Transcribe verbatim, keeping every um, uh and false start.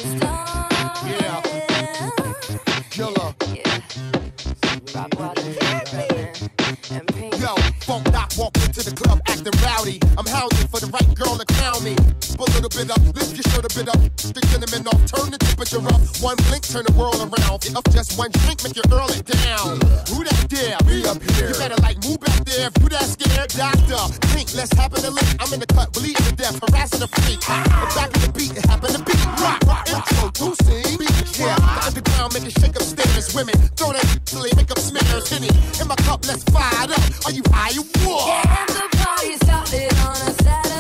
Yeah. Killer. Yo, Funk Doc walk into the club acting rowdy. I'm hounding for the right girl to crown me. Put a little bit up, lift your shirt a bit up. Stick cinnamon off, turn the temperature up. One blink, turn the world around. Get up just one drink, make you earl it down. Who that dare? Me up here. You better like move back there if you that scared. Doctor, think, let's happen to link. I'm in the cut, bleeding to death, harassing the freak. The back of the beat, it happened to beat. Rock, rock, introducing. Yeah, the underground make it shake up stairs. Women, throw that till they make up smears. Henny, in my cup, let's fire it up. Are you high? You what? Yeah, the party started on a Saturday.